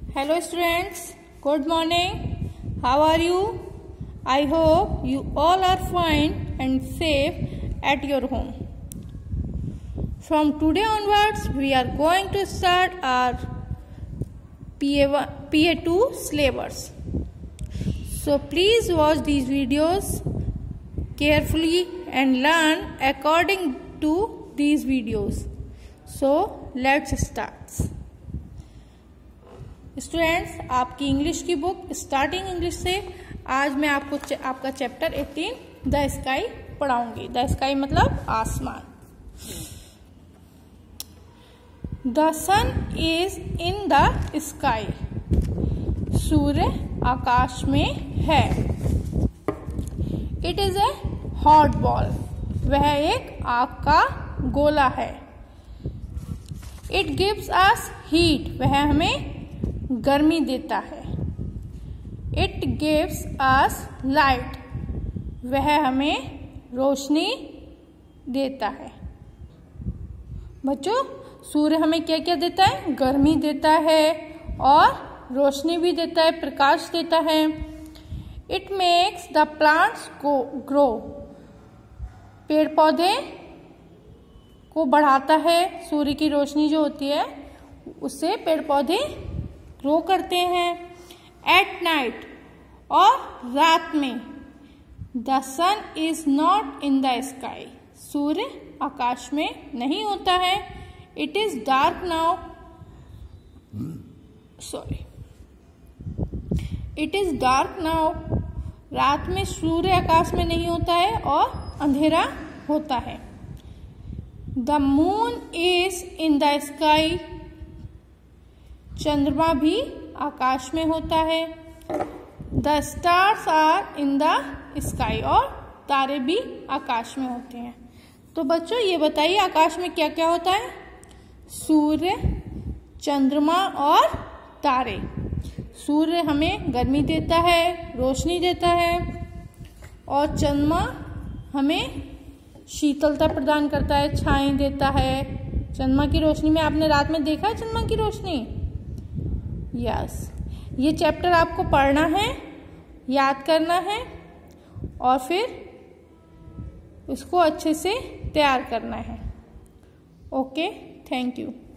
Hello students, good morning. How are you? I hope you all are fine and safe at your home. From today onwards, we are going to start our PA2 syllabus. So please watch these videos carefully and learn according to these videos. So let's start. Students, आपकी English की book starting English से आज मैं आपको आपका chapter 18 the sky पढ़ाऊंगी। The sky मतलब आसमान। The sun is in the sky. सूर्य आकाश में है। It is a hot ball. वह एक आग का गोला है। It gives us heat. वह हमें गर्मी देता है। It gives us light. वह हमें रोशनी देता है। बच्चों, सूर्य हमें क्या क्या देता है? गर्मी देता है और रोशनी भी देता है, प्रकाश देता है। इट मेक्स द प्लांट्स को ग्रो। पेड़ पौधे को बढ़ाता है। सूर्य की रोशनी जो होती है उससे पेड़ पौधे ग्रो करते हैं। एट नाइट, और रात में, the sun is not in the sky. सूर्य आकाश में नहीं होता है। It is dark now. It is dark now. रात में सूर्य आकाश में नहीं होता है और अंधेरा होता है। The moon is in the sky. चंद्रमा भी आकाश में होता है। The stars are in the sky, और तारे भी आकाश में होते हैं। तो बच्चों, ये बताइए आकाश में क्या क्या होता है? सूर्य, चंद्रमा और तारे। सूर्य हमें गर्मी देता है, रोशनी देता है, और चंद्रमा हमें शीतलता प्रदान करता है, छाई देता है। चंद्रमा की रोशनी में आपने रात में देखा है चंद्रमा की रोशनी? यस। ये चैप्टर आपको पढ़ना है, याद करना है और फिर इसको अच्छे से तैयार करना है। Okay, thank you.